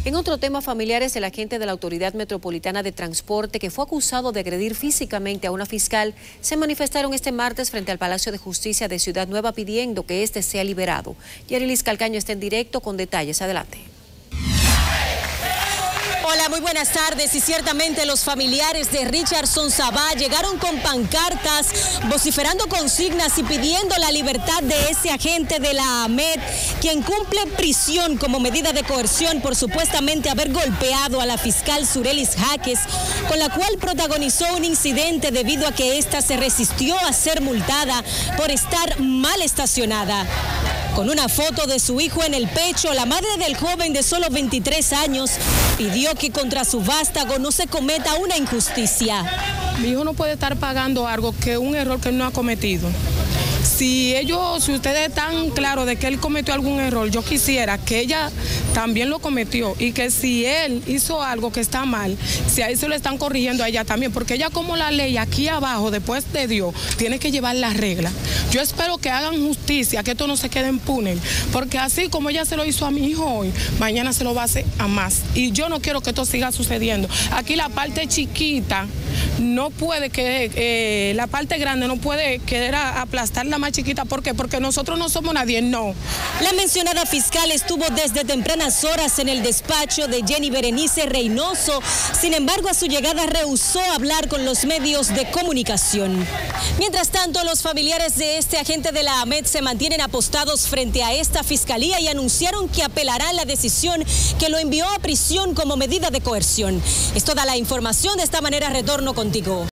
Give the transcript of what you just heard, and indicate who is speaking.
Speaker 1: En otro tema, familiares del agente de la Autoridad Metropolitana de Transporte que fue acusado de agredir físicamente a una fiscal se manifestaron este martes frente al Palacio de Justicia de Ciudad Nueva pidiendo que este sea liberado. Yarilis Calcaño está en directo con detalles. Adelante.
Speaker 2: Hola, muy buenas tardes. Y ciertamente los familiares de Richardson Sabá llegaron con pancartas, vociferando consignas y pidiendo la libertad de ese agente de la AMET, quien cumple prisión como medida de coerción por supuestamente haber golpeado a la fiscal Surelis Jaques, con la cual protagonizó un incidente debido a que ésta se resistió a ser multada por estar mal estacionada. Con una foto de su hijo en el pecho, la madre del joven de solo 23 años pidió que contra su vástago no se cometa una injusticia.
Speaker 3: Mi hijo no puede estar pagando algo que un error que él no ha cometido. Si ustedes están claros de que él cometió algún error, yo quisiera que ella también lo cometió y que si él hizo algo que está mal, si ahí se lo están corrigiendo a ella también, porque ella como la ley aquí abajo, después de Dios, tiene que llevar las reglas. Yo espero que hagan justicia, que esto no se quede impune, porque así como ella se lo hizo a mi hijo hoy, mañana se lo va a hacer a más. Y yo no quiero que esto siga sucediendo. Aquí la parte chiquita no puede que la parte grande no puede querer aplastar la más chiquita. ¿Por qué? Porque nosotros no somos nadie, no.
Speaker 2: La mencionada fiscal estuvo desde tempranas horas en el despacho de Jenny Berenice Reynoso. Sin embargo, a su llegada rehusó hablar con los medios de comunicación. Mientras tanto, los familiares de este agente de la AMET se mantienen apostados frente a esta fiscalía y anunciaron que apelarán la decisión que lo envió a prisión como medida de coerción. Es toda la información. De esta manera retorno contigo.